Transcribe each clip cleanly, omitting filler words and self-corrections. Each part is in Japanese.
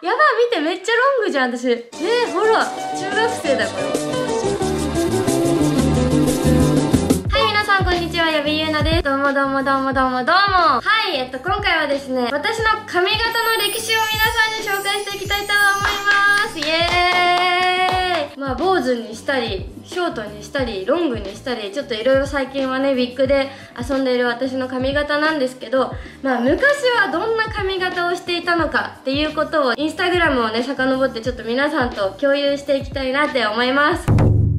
やばい、見て、めっちゃロングじゃん、私。ほら、中学生だ、これ。はい、皆さん、こんにちは、矢部ゆうなです。どうもどうもどうもどうもどうも。はい、今回はですね、私の髪型の歴史を皆さんに紹介していきたいと思います。イエーイ。まあ、坊主にしたり、ショートにしたり、ロングにしたり、ちょっといろいろ最近はね、ウィッグで遊んでいる私の髪型なんですけど、まあ、昔はどんな髪型をしていたのかっていうことを、インスタグラムをね、遡ってちょっと皆さんと共有していきたいなって思います。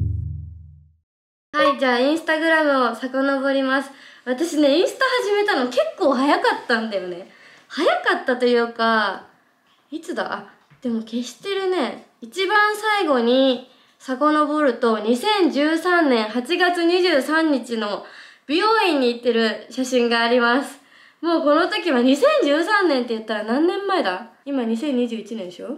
はい、じゃあ、インスタグラムを遡ります。私ね、インスタ始めたの結構早かったんだよね。早かったというか、いつだ？あ、でも消してるね。一番最後に遡ると、2013年8月23日の美容院に行ってる写真があります。もうこの時は2013年って言ったら何年前だ？今2021年でしょ？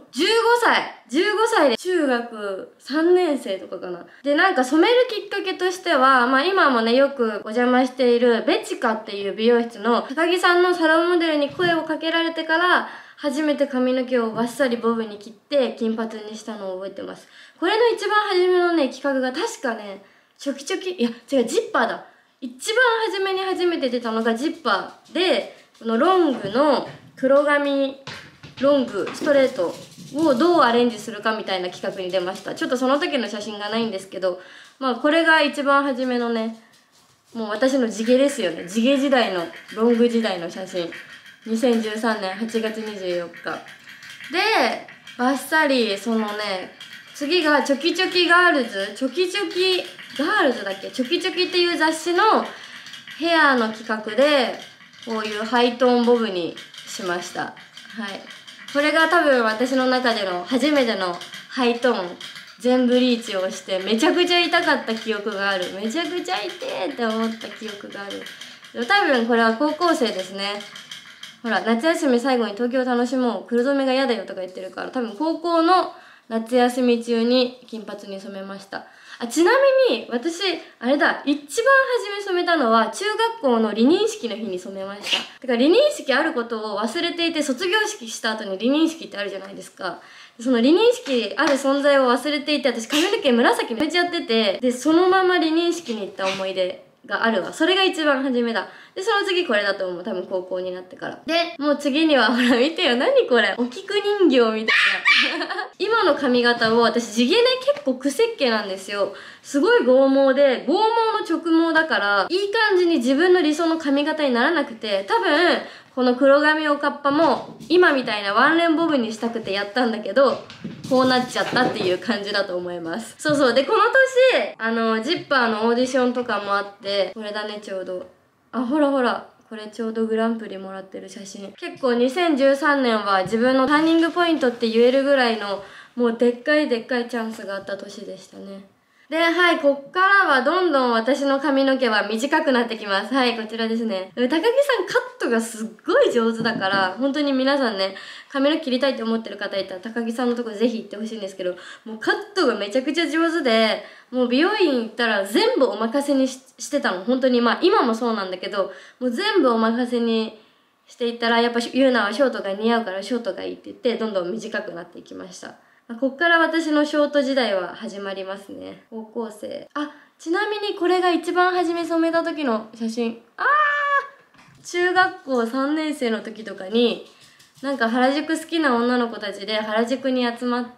15 歳で中学3年生とかかな。で、なんか染めるきっかけとしては、まあ今もね、よくお邪魔しているベチカっていう美容室の高木さんのサロンモデルに声をかけられてから、初めて髪の毛をバッサリボブに切って金髪にしたのを覚えてます。これの一番初めのね、企画が確かね、チョキチョキ、いや、違う、ジッパーだ。一番初めに初めて出たのがジッパーで、このロングの黒髪ロングストレートをどうアレンジするかみたいな企画に出ました。ちょっとその時の写真がないんですけど、まあこれが一番初めのね、もう私の地毛ですよね。地毛時代の、ロング時代の写真。2013年8月24日。で、バッサリ、そのね、次がチョキチョキガールズ、チョキチョキガールズだっけ？チョキチョキっていう雑誌のヘアの企画で、こういうハイトーンボブにしました。はい。これが多分私の中での初めてのハイトーン、全ブリーチをしてめちゃくちゃ痛かった記憶がある。めちゃくちゃ痛いって思った記憶がある。多分これは高校生ですね。ほら、夏休み最後に東京を楽しもう。黒染めが嫌だよとか言ってるから、多分高校の夏休み中に金髪に染めました。あ、ちなみに、私、あれだ、一番初め染めたのは、中学校の離任式の日に染めました。てか、離任式あることを忘れていて、卒業式した後に離任式ってあるじゃないですか。その離任式ある存在を忘れていて、私髪の毛紫抜いちゃってて、で、そのまま離任式に行った思い出があるわ。それが一番初めだ。で、その次これだと思う。多分高校になってから。で、もう次には、ほら見てよ。何これ。お菊人形みたいな。今の髪型を、私地毛ね、結構癖っ気なんですよ。すごい剛毛で、剛毛の直毛だから、いい感じに自分の理想の髪型にならなくて、多分、この黒髪おかっぱも、今みたいなワンレンボブにしたくてやったんだけど、こうなっちゃったっていう感じだと思います。そうそう。で、この年、ジッパーのオーディションとかもあって、これだね、ちょうど。あ、ほらほら。これちょうどグランプリもらってる写真。結構2013年は自分のターニングポイントって言えるぐらいの、もうでっかいでっかいチャンスがあった年でしたね。で、はい、こっからはどんどん私の髪の毛は短くなってきます。はい、こちらですね。高木さんカットがすっごい上手だから、本当に皆さんね、髪の毛切りたいって思ってる方いたら高木さんのとこぜひ行ってほしいんですけど、もうカットがめちゃくちゃ上手で、もう美容院行ったら全部お任せにしてたの。本当に、まあ今もそうなんだけど、もう全部お任せにしていったら、やっぱユーナはショートが似合うからショートがいいって言って、どんどん短くなっていきました。こっから私のショート時代は始まりますね。高校生。あ、ちなみにこれが一番初め染めた時の写真。中学校3年生の時とかに、なんか原宿好きな女の子たちで原宿に集まって、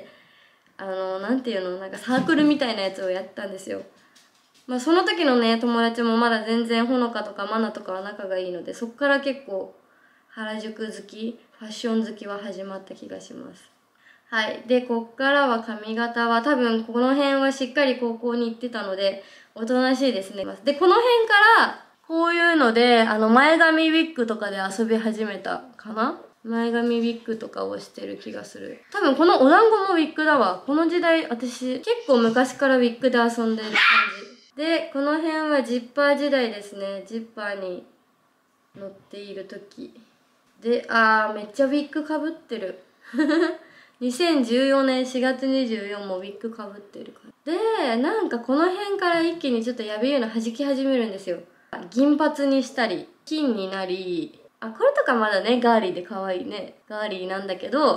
なんていうの、なんかサークルみたいなやつをやったんですよ。まあその時のね、友達もまだ全然ほのかとかマナとかは仲がいいので、そっから結構原宿好き、ファッション好きは始まった気がします。はい。で、こっからは髪型は多分この辺はしっかり高校に行ってたので、おとなしいですね。で、この辺から、こういうので、前髪ウィッグとかで遊び始めたかな？前髪ウィッグとかをしてる気がする。多分このお団子もウィッグだわ。この時代、私、結構昔からウィッグで遊んでる感じ。で、この辺はジッパー時代ですね。ジッパーに乗っている時。で、めっちゃウィッグかぶってる。2014年4月24もウィッグかぶってるから。で、なんかこの辺から一気にちょっとやべえの弾き始めるんですよ。銀髪にしたり、金になり、これとかまだね、ガーリーで可愛いね。ガーリーなんだけど、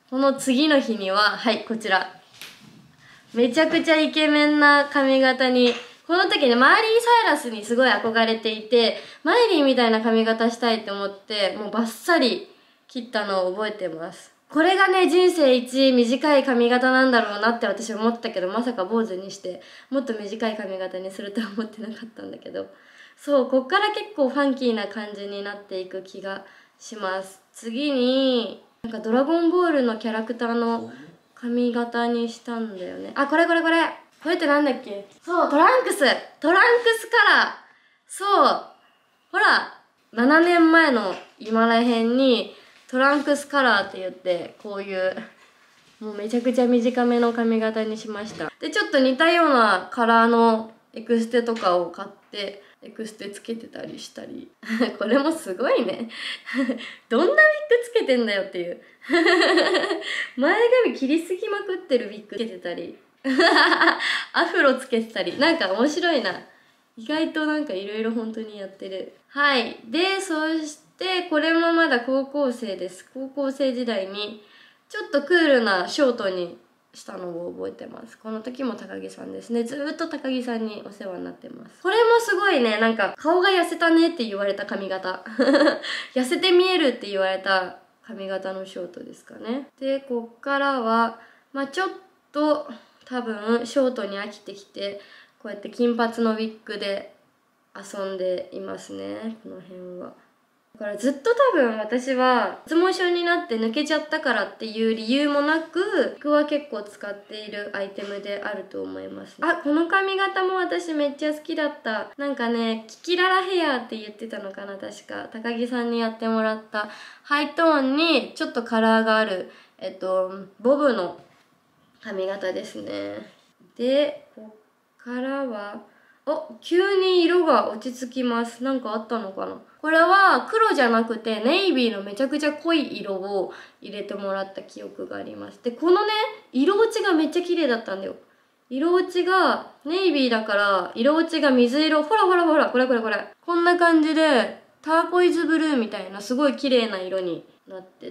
この次の日には、はい、こちら。めちゃくちゃイケメンな髪型に、この時ね、マイリー・サイラスにすごい憧れていて、マイリーみたいな髪型したいと思って、もうバッサリ切ったのを覚えてます。これがね、人生一短い髪型なんだろうなって私は思ったけど、まさか坊主にして、もっと短い髪型にするとは思ってなかったんだけど、そう、こっから結構ファンキーな感じになっていく気がします。次に、なんかドラゴンボールのキャラクターの髪型にしたんだよね。あ、これ。これってなんだっけ？そう、トランクスカラー。そう。ほら、7年前の今らへんにトランクスカラーって言って、こういう、もうめちゃくちゃ短めの髪型にしました。で、ちょっと似たようなカラーのエクステとかを買って、エクステつけてたりしたり。これもすごいね。どんなウィッグつけてんだよっていう。前髪切りすぎまくってるウィッグつけてたり。アフロつけてたり。なんか面白いな。意外となんかいろいろ本当にやってる。はい。で、そしてこれもまだ高校生です。高校生時代にちょっとクールなショートにしたのを覚えてます。この時も高木さんですね。ずーっと高木さんにお世話になってます。これもすごいね、なんか顔が痩せたねって言われた髪型。痩せて見えるって言われた髪型のショートですかね。で、こっからは、まあちょっと多分ショートに飽きてきて、こうやって金髪のウィッグで遊んでいますね、この辺は。だからずっと多分私は脱毛症になって抜けちゃったからっていう理由もなく、僕は結構使っているアイテムであると思います。あ、この髪型も私めっちゃ好きだった。なんかね、キキララヘアって言ってたのかな、確か。高木さんにやってもらったハイトーンにちょっとカラーがある、ボブの髪型ですね。で、こっからは、急に色が落ち着きます。なんかあったのかな。これは黒じゃなくてネイビーのめちゃくちゃ濃い色を入れてもらった記憶があります。で、このね、色落ちがめっちゃ綺麗だったんだよ。色落ちがネイビーだから色落ちが水色。ほら、これ。こんな感じでターコイズブルーみたいなすごい綺麗な色になってって、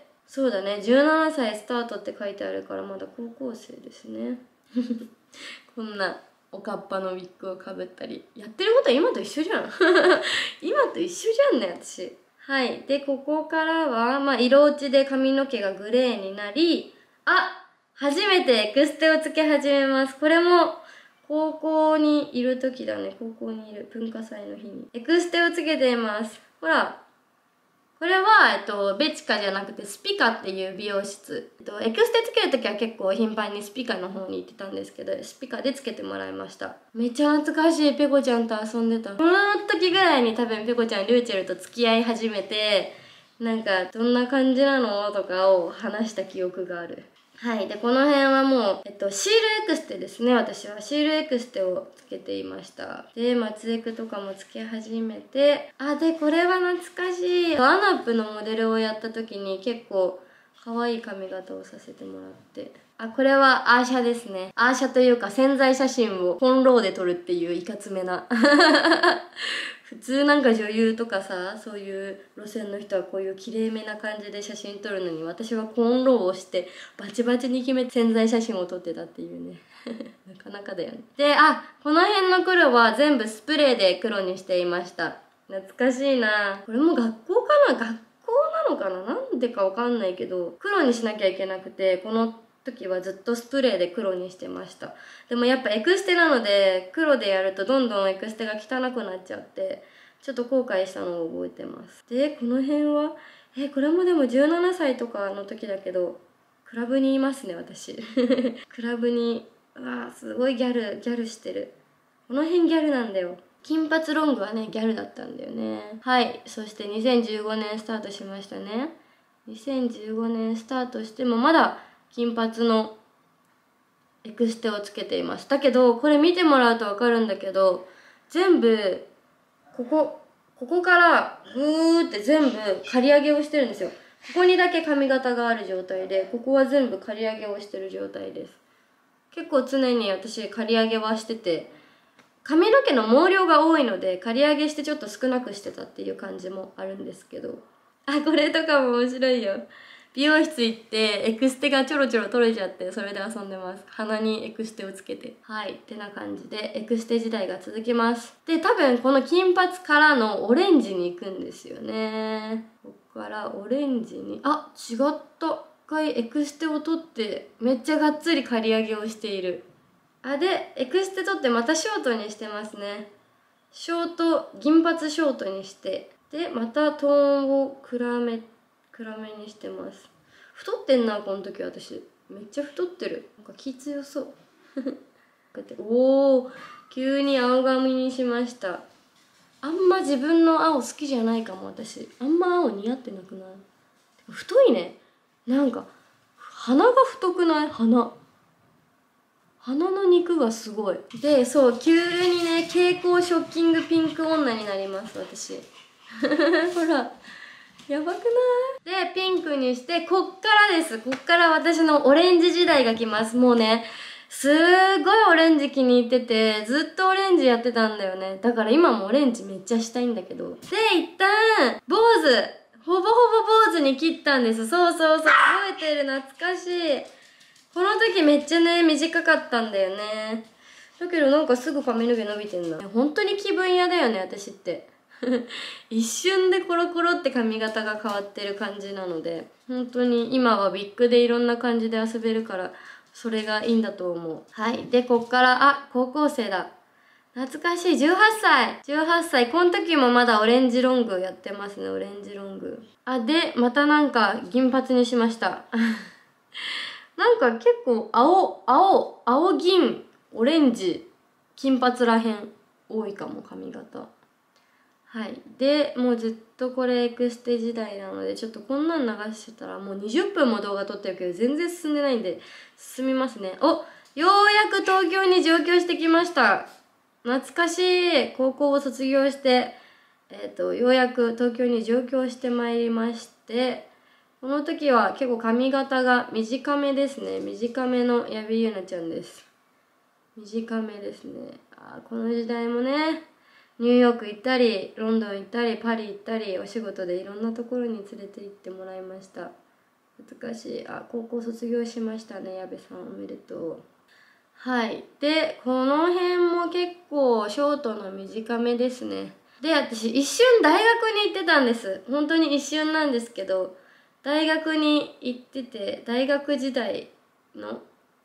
そうだね、17歳スタートって書いてあるからまだ高校生ですね。こんなおかっぱのウィッグをかぶったり。やってることは今と一緒じゃん。今と一緒じゃんね、私。はい。で、ここからは、まあ、色落ちで髪の毛がグレーになり、初めてエクステをつけ始めます。これも、高校にいる時だね。高校にいる。文化祭の日に。エクステをつけています。ほら。これは、ベチカじゃなくてスピカっていう美容室。エクステつけるときは結構頻繁にスピカの方に行ってたんですけど、スピカでつけてもらいました。めっちゃ懐かしい。ペコちゃんと遊んでた。この時ぐらいに多分ペコちゃん、リューチェルと付き合い始めて、なんか、どんな感じなのとかを話した記憶がある。はい。で、この辺はもう、シールエクステですね、私は。シールエクステをつけていました。で、松エクとかもつけ始めて、で、これは懐かしい。アナップのモデルをやった時に結構可愛い髪型をさせてもらって。これはアーシャですね。アーシャというか宣材写真をコンローで撮るっていういかつめな。普通なんか女優とかさ、そういう路線の人はこういう綺麗めな感じで写真撮るのに、私はコーンローをしてバチバチに決めて宣材写真を撮ってたっていうね。なかなかだよね。で、この辺の黒は全部スプレーで黒にしていました。懐かしいな。これも学校かな？学校なのかな？なんでかわかんないけど、黒にしなきゃいけなくて、この時はずっとスプレーで黒にしてました。でもやっぱエクステなので黒でやるとどんどんエクステが汚くなっちゃってちょっと後悔したのを覚えてます。で、この辺はこれもでも17歳とかの時だけどクラブにいますね、私。クラブにすごいギャルしてる。この辺ギャルなんだよ。金髪ロングはねギャルだったんだよね。はい。そして2015年スタートしましたね。2015年スタートしてもまだ金髪のエクステをつけています。だけどこれ見てもらうと分かるんだけど、全部ここからグーって全部刈り上げをしてるんですよ。ここにだけ髪型がある状態で、ここは全部刈り上げをしてる状態です。結構常に私刈り上げはしてて、髪の毛の毛量が多いので刈り上げしてちょっと少なくしてたっていう感じもあるんですけど、これとかも面白いよ。 美容室行ってエクステがちょろちょろ取れちゃって、それで遊んでます。鼻にエクステをつけて。はい、ってな感じでエクステ時代が続きます。で、多分この金髪からのオレンジに行くんですよね。ここからオレンジに、あ、違った。一回エクステを取ってめっちゃがっつり刈り上げをしている。あ、でエクステ取ってまたショートにしてますね。ショート、銀髪ショートにして、でまたトーンを暗めにしてます。太ってんな、この時私めっちゃ太ってる。なんか気強そうこうやって、おお、急に青髪にしました。あんま自分の青好きじゃないかも。私あんま青似合ってなくない？太いね。なんか鼻が太くない？鼻の肉がすごい。で、そう、急にね、蛍光ショッキングピンク女になります私ほらやばくない？で、ピンクにして、こっからです。こっから私のオレンジ時代が来ます。もうね、すーごいオレンジ気に入ってて、ずっとオレンジやってたんだよね。だから今もオレンジめっちゃしたいんだけど。で、一旦、坊主、ほぼほぼ坊主に切ったんです。そうそうそう、覚えてる、懐かしい。この時めっちゃね、短かったんだよね。だけどなんかすぐ髪の毛伸びてんな。本当に気分屋だよね、私って。一瞬でコロコロって髪型が変わってる感じなので、本当に今はウィッグでいろんな感じで遊べるから、それがいいんだと思う。はい。で、こっから、あ、高校生だ。懐かしい。18歳。この時もまだオレンジロングやってますね、オレンジロング。あ、で、またなんか銀髪にしました。なんか結構青、銀、オレンジ、金髪らへん多いかも、髪型。はい。で、もうずっとこれエクステ時代なので、ちょっとこんなん流してたらもう20分も動画撮ってるけど全然進んでないんで、進みますね。お、ようやく東京に上京してきました。懐かしい。高校を卒業して、ようやく東京に上京してまいりまして、この時は結構髪型が短めですね。短めの矢部優奈ちゃんです。短めですね。この時代もね、ニューヨーク行ったり、ロンドン行ったり、パリ行ったり、お仕事でいろんなところに連れて行ってもらいました。懐かしい。高校卒業しましたね、矢部さん。おめでとう。はい。で、この辺も結構ショートの短めですね。で、私一瞬大学に行ってたんです。本当に一瞬なんですけど、大学に行ってて、大学時代の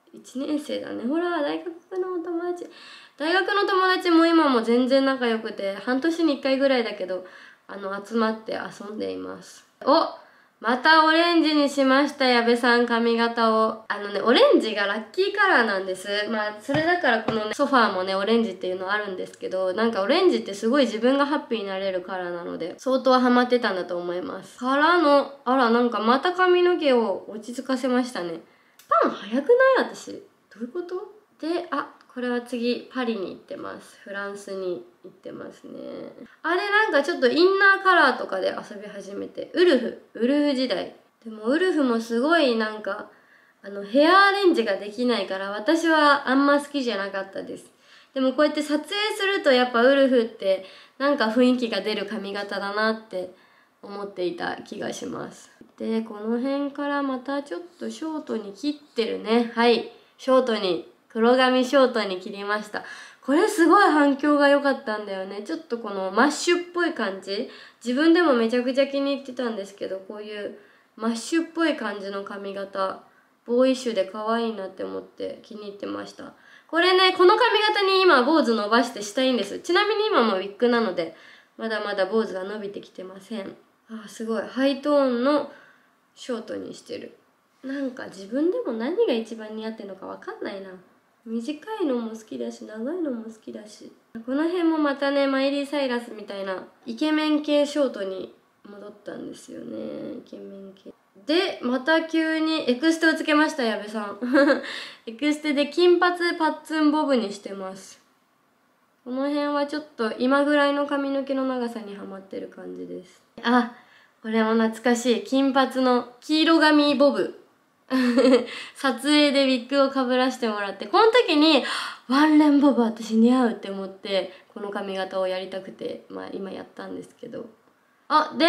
1年生だね。ほら、大学の友達も今も全然仲良くて、半年に1回ぐらいだけど、集まって遊んでいます。お、またオレンジにしました、矢部さん、髪型を。オレンジがラッキーカラーなんです。まあ、それだからこのね、ソファーもね、オレンジっていうのあるんですけど、なんかオレンジってすごい自分がハッピーになれるカラーなので、相当ハマってたんだと思います。からの、あら、なんかまた髪の毛を落ち着かせましたね。パン早くない？私。どういうこと？で、これは次、パリに行ってます。フランスに行ってますね。あれなんかちょっとインナーカラーとかで遊び始めて、ウルフ時代。でもウルフもすごいなんか、ヘアアレンジができないから私はあんま好きじゃなかったです。でもこうやって撮影するとやっぱウルフってなんか雰囲気が出る髪型だなって思っていた気がします。で、この辺からまたちょっとショートに切ってるね。はい。ショートに、黒髪ショートに切りました。これすごい反響が良かったんだよね。ちょっとこのマッシュっぽい感じ。自分でもめちゃくちゃ気に入ってたんですけど、こういうマッシュっぽい感じの髪型、ボーイッシュで可愛いなって思って気に入ってました。これね、この髪型に今坊主伸ばしてしたいんです。ちなみに今もウィッグなので、まだまだ坊主が伸びてきてません。すごい。ハイトーンのショートにしてる。なんか自分でも何が一番似合ってるのかわかんないな。短いのも好きだし、長いのも好きだし。この辺もまたね、マイリー・サイラスみたいなイケメン系ショートに戻ったんですよね。イケメン系。で、また急にエクステをつけました、矢部さん。エクステで金髪パッツンボブにしてます。この辺はちょっと今ぐらいの髪の毛の長さにはまってる感じです。これも懐かしい。金髪の黄色髪ボブ。撮影でウィッグをかぶらせてもらって、この時にワンレンボブ私似合うって思ってこの髪型をやりたくて、今やったんですけど。で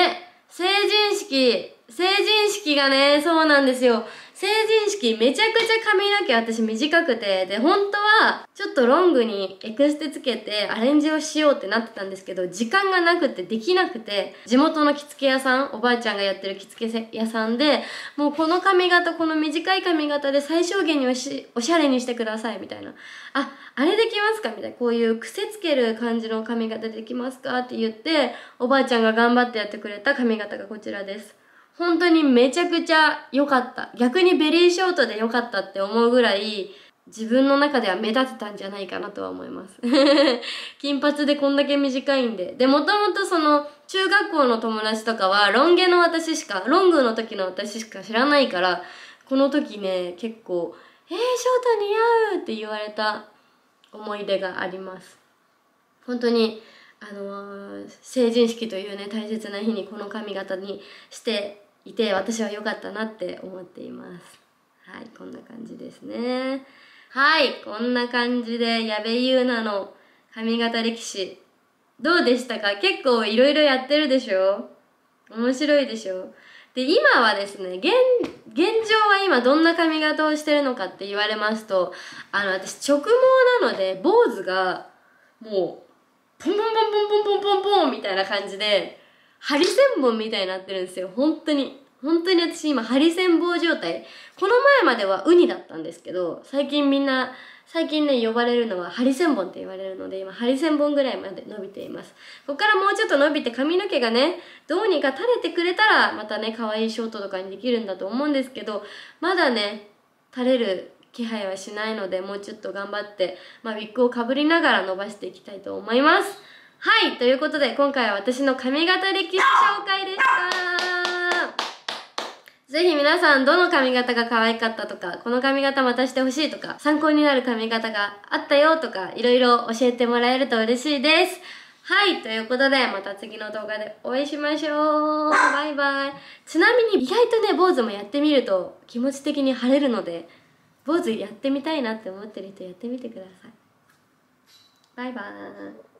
成人式がね、そうなんですよ。成人式めちゃくちゃ髪の毛私短くて、で、本当はちょっとロングにエクステつけてアレンジをしようってなってたんですけど、時間がなくてできなくて、地元の着付け屋さん、おばあちゃんがやってる着付け屋さんで、もうこの髪型、この短い髪型で最小限におしゃれにしてくださいみたいな。あれできますかみたいな。こういう癖つける感じの髪型できますかって言って、おばあちゃんが頑張ってやってくれた髪型がこちらです。本当にめちゃくちゃ良かった。逆にベリーショートで良かったって思うぐらい、自分の中では目立てたんじゃないかなとは思います。金髪でこんだけ短いんで。で、もともとその、中学校の友達とかは、ロングの時の私しか知らないから、この時ね、結構、ショート似合うって言われた思い出があります。本当に、成人式というね、大切な日にこの髪型にしていて、私は良かったなって思っています。はい、こんな感じですね。はい、こんな感じで、矢部優奈の髪型歴史、どうでしたか？結構いろいろやってるでしょ？面白いでしょ？で、今はですね、現状は今どんな髪型をしてるのかって言われますと、私直毛なので、坊主が、もう、ポンポンポンポンポンポンポンポンみたいな感じで、ハリセンボンみたいになってるんですよ。本当に私今ハリセンボン状態。この前まではウニだったんですけど、最近ね、呼ばれるのはハリセンボンって言われるので、今ハリセンボンぐらいまで伸びています。ここからもうちょっと伸びて髪の毛がね、どうにか垂れてくれたら、またね、可愛いショートとかにできるんだと思うんですけど、まだね、垂れる気配はしないので、もうちょっと頑張って、ウィッグをかぶりながら伸ばしていきたいと思います。はい、ということで今回は私の髪型歴史紹介でした。ぜひ皆さんどの髪型が可愛かったとか、この髪型またしてほしいとか、参考になる髪型があったよとか、いろいろ教えてもらえると嬉しいです。はい、ということでまた次の動画でお会いしましょう。バイバイ。ちなみに意外とね、坊主もやってみると気持ち的に晴れるので、坊主やってみたいなって思ってる人やってみてください。バイバーイ。